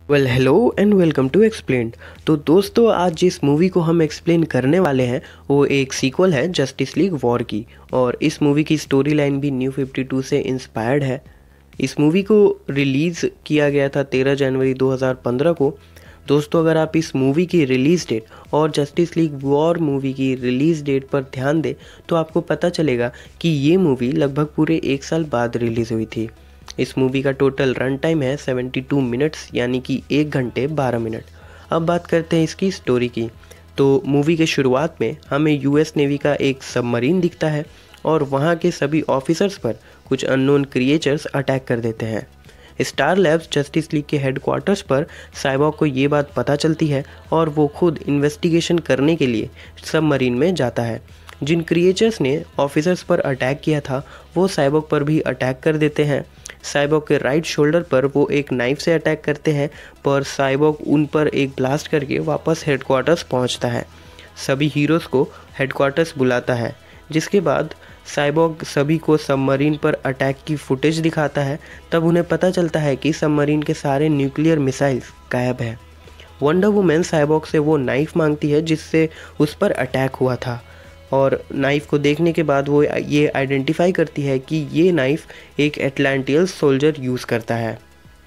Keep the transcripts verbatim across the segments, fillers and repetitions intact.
Well hello and welcome to explained. तो दोस्तों, आज जिस मूवी को हम एक्सप्लेन करने वाले हैं वो एक सीक्वल है जस्टिस लीग वॉर की, और इस मूवी की स्टोरी लाइन भी न्यू फिफ्टी टू से इंस्पायर्ड है। इस मूवी को रिलीज़ किया गया था तेरह जनवरी दो हज़ार पंद्रह को। दोस्तों, अगर आप इस मूवी की रिलीज़ डेट और जस्टिस लीग वॉर मूवी की रिलीज़ डेट पर ध्यान दें तो आपको पता चलेगा कि ये मूवी लगभग पूरे एक साल बाद रिलीज़ हुई थी। इस मूवी का टोटल रन टाइम है बहत्तर मिनट्स, यानी कि एक घंटे बारह मिनट। अब बात करते हैं इसकी स्टोरी की। तो मूवी के शुरुआत में हमें यूएस नेवी का एक सबमरीन दिखता है और वहाँ के सभी ऑफिसर्स पर कुछ अननोन क्रिएचर्स अटैक कर देते हैं। स्टार लैब्स जस्टिस लीग के हेडक्वार्टर्स पर साइबॉर्ग को ये बात पता चलती है और वो खुद इन्वेस्टिगेशन करने के लिए सबमरीन में जाता है। जिन क्रिएचर्स ने ऑफिसर्स पर अटैक किया था वो साइबॉर्ग पर भी अटैक कर देते हैं। साइबॉर्ग के राइट शोल्डर पर वो एक नाइफ से अटैक करते हैं, पर साइबॉर्ग उन पर एक ब्लास्ट करके वापस हेडक्वार्टर्स पहुंचता है। सभी हीरोज़ को हेडक्वार्टर्स बुलाता है, जिसके बाद साइबॉर्ग सभी को सबमरीन पर अटैक की फुटेज दिखाता है। तब उन्हें पता चलता है कि सबमरीन के सारे न्यूक्लियर मिसाइल्स गायब है। वंडर वुमन साइबॉर्ग से वो नाइफ मांगती है जिससे उस पर अटैक हुआ था, और नाइफ़ को देखने के बाद वो ये आइडेंटिफाई करती है कि ये नाइफ़ एक एटलांटियल सोल्जर यूज़ करता है।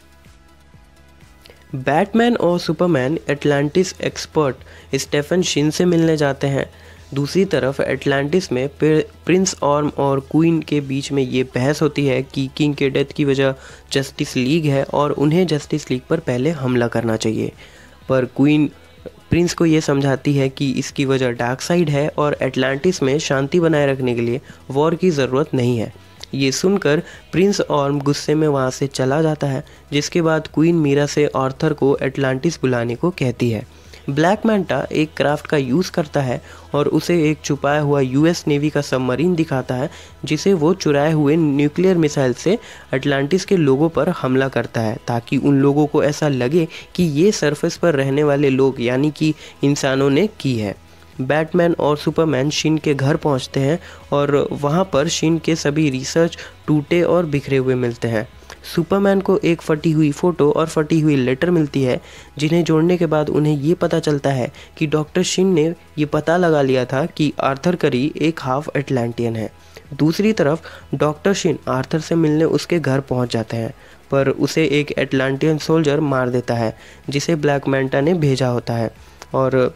बैटमैन और Superman Atlantis expert Stephen Shin से मिलने जाते हैं। दूसरी तरफ एटलांटिस में प्रिंस ऑर्म और क्वीन के बीच में ये बहस होती है कि किंग के डेथ की वजह जस्टिस लीग है और उन्हें जस्टिस लीग पर पहले हमला करना चाहिए, पर क्वीन प्रिंस को ये समझाती है कि इसकी वजह डार्क साइड है और एटलांटिस में शांति बनाए रखने के लिए वॉर की ज़रूरत नहीं है। ये सुनकर प्रिंस ऑर्म गुस्से में वहाँ से चला जाता है, जिसके बाद क्वीन मीरा से आर्थर को एटलांटिस बुलाने को कहती है। ब्लैक मैंटा एक क्राफ्ट का यूज़ करता है और उसे एक छुपाया हुआ यूएस नेवी का सबमरीन दिखाता है, जिसे वो चुराए हुए न्यूक्लियर मिसाइल से एटलांटिस के लोगों पर हमला करता है, ताकि उन लोगों को ऐसा लगे कि ये सरफेस पर रहने वाले लोग यानी कि इंसानों ने की है। बैटमैन और सुपरमैन शिन के घर पहुंचते हैं और वहां पर शिन के सभी रिसर्च टूटे और बिखरे हुए मिलते हैं। सुपरमैन को एक फटी हुई फ़ोटो और फटी हुई लेटर मिलती है, जिन्हें जोड़ने के बाद उन्हें ये पता चलता है कि डॉक्टर शिन ने ये पता लगा लिया था कि आर्थर करी एक हाफ एटलांटियन है। दूसरी तरफ डॉक्टर शिन आर्थर से मिलने उसके घर पहुंच जाते हैं, पर उसे एक एटलांटियन सोल्जर मार देता है जिसे ब्लैक मैंटा ने भेजा होता है, और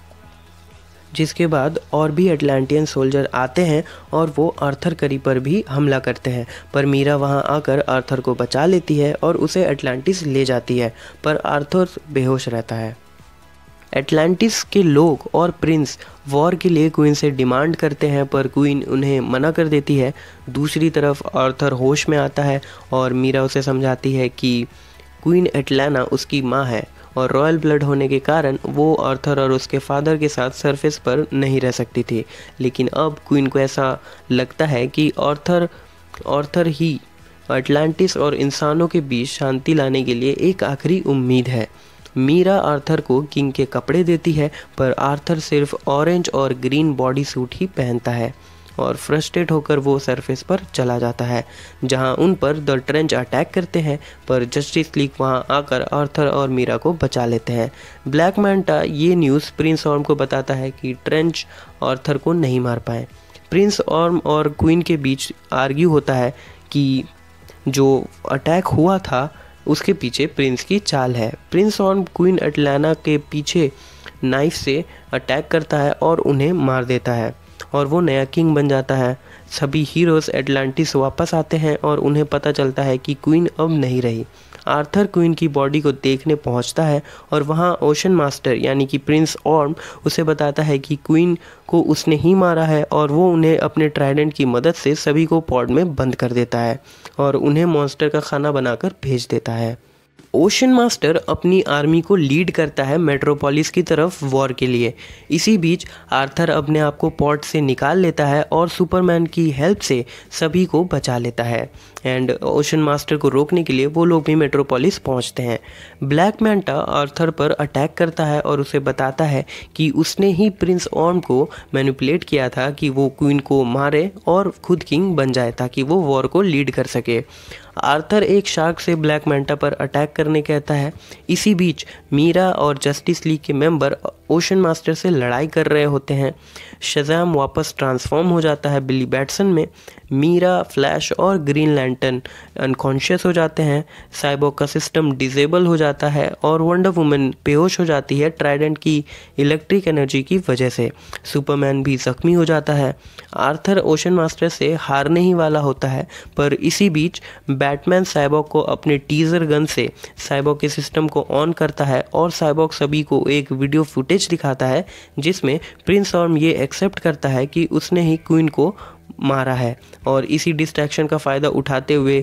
जिसके बाद और भी एटलांटियन सोल्जर आते हैं और वो आर्थर करी पर भी हमला करते हैं। पर मीरा वहां आकर आर्थर को बचा लेती है और उसे एटलांटिस ले जाती है, पर आर्थर बेहोश रहता है। एटलांटिस के लोग और प्रिंस वॉर के लिए क्वीन से डिमांड करते हैं, पर क्वीन उन्हें मना कर देती है। दूसरी तरफ आर्थर होश में आता है और मीरा उसे समझाती है कि क्वीन एटलाना उसकी माँ है और रॉयल ब्लड होने के कारण वो आर्थर और उसके फादर के साथ सरफेस पर नहीं रह सकती थी। लेकिन अब क्वीन को ऐसा लगता है कि आर्थर आर्थर ही अटलांटिस और इंसानों के बीच शांति लाने के लिए एक आखिरी उम्मीद है। मीरा आर्थर को किंग के कपड़े देती है, पर आर्थर सिर्फ ऑरेंज और ग्रीन बॉडी सूट ही पहनता है और फ्रस्ट्रेट होकर वो सरफेस पर चला जाता है, जहां उन पर द ट्रेंच अटैक करते हैं, पर जस्टिस लीग वहां आकर आर्थर और मीरा को बचा लेते हैं। ब्लैक मैंटा ये न्यूज़ प्रिंस ऑर्म को बताता है कि ट्रेंच आर्थर को नहीं मार पाए। प्रिंस ऑर्म और क्वीन के बीच आर्ग्यू होता है कि जो अटैक हुआ था उसके पीछे प्रिंस की चाल है। प्रिंस ऑर्म क्वीन एटलाना के पीछे नाइफ से अटैक करता है और उन्हें मार देता है, और वो नया किंग बन जाता है। सभी हीरोज़ एटलांटिस वापस आते हैं और उन्हें पता चलता है कि क्वीन अब नहीं रही। आर्थर क्वीन की बॉडी को देखने पहुंचता है और वहां ओशन मास्टर यानी कि प्रिंस ऑर्म उसे बताता है कि क्वीन को उसने ही मारा है, और वो उन्हें अपने ट्राइडेंट की मदद से सभी को पॉड में बंद कर देता है और उन्हें मॉन्स्टर का खाना बनाकर भेज देता है। ओशन मास्टर अपनी आर्मी को लीड करता है मेट्रोपोलिस की तरफ वॉर के लिए। इसी बीच आर्थर अपने आप को पॉट से निकाल लेता है और सुपरमैन की हेल्प से सभी को बचा लेता है। एंड ओशन मास्टर को रोकने के लिए वो लोग भी मेट्रोपोलिस पहुंचते हैं। ब्लैक मैंटा आर्थर पर अटैक करता है और उसे बताता है कि उसने ही प्रिंस ऑर्म को मैनिपुलेट किया था कि वो क्वीन को मारे और खुद किंग बन जाए ताकि वो वॉर को लीड कर सके। आर्थर एक शार्क से ब्लैक मैंटा पर अटैक करने कहता है। इसी बीच मीरा और जस्टिस लीग के मेंबर ओशन मास्टर से लड़ाई कर रहे होते हैं। शज़ाम वापस ट्रांसफॉर्म हो जाता है बिली बैटसन में। मीरा, फ्लैश और ग्रीन लैंटर्न अनकॉन्शियस हो जाते हैं। साइबॉर्ग का सिस्टम डिसेबल हो जाता है और वंडर वुमन बेहोश हो जाती है ट्राइडेंट की इलेक्ट्रिक एनर्जी की वजह से। सुपरमैन भी जख्मी हो जाता है। आर्थर ओशन मास्टर से हारने ही वाला होता है, पर इसी बीच बैटमैन साइबॉर्ग को अपने टीजर गन से साइबॉर्ग के सिस्टम को ऑन करता है और साइबॉर्ग सभी को एक वीडियो फुटेज दिखाता है जिसमें प्रिंस ऑर्म ये एक्सेप्ट करता है कि उसने ही क्वीन को मारा है। और इसी डिस्ट्रैक्शन का फ़ायदा उठाते हुए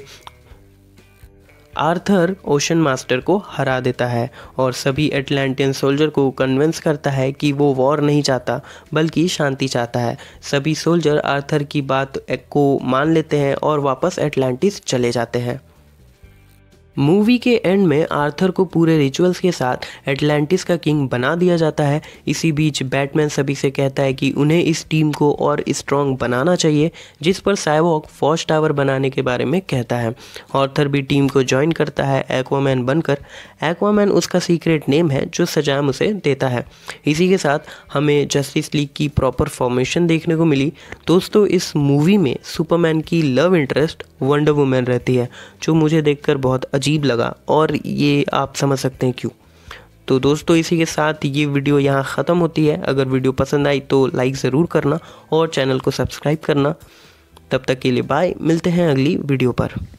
आर्थर ओशन मास्टर को हरा देता है और सभी एटलांटियन सोल्जर को कन्विंस करता है कि वो वॉर नहीं चाहता बल्कि शांति चाहता है। सभी सोल्जर आर्थर की बात को मान लेते हैं और वापस एटलांटिस चले जाते हैं। मूवी के एंड में आर्थर को पूरे रिचुअल्स के साथ एटलांटिस का किंग बना दिया जाता है। इसी बीच बैटमैन सभी से कहता है कि उन्हें इस टीम को और स्ट्रॉन्ग बनाना चाहिए, जिस पर साइबॉर्ग फॉच टावर बनाने के बारे में कहता है। आर्थर भी टीम को ज्वाइन करता है एक्वामैन बनकर। एक्वामैन उसका सीक्रेट नेम है जो शज़ाम उसे देता है। इसी के साथ हमें जस्टिस लीग की प्रॉपर फॉर्मेशन देखने को मिली। दोस्तों, इस मूवी में सुपरमैन की लव इंटरेस्ट वंडर वुमन रहती है, जो मुझे देखकर बहुत अजीब लगा और ये आप समझ सकते हैं क्यों। तो दोस्तों, इसी के साथ ये वीडियो यहाँ ख़त्म होती है। अगर वीडियो पसंद आई तो लाइक ज़रूर करना और चैनल को सब्सक्राइब करना। तब तक के लिए बाय, मिलते हैं अगली वीडियो पर।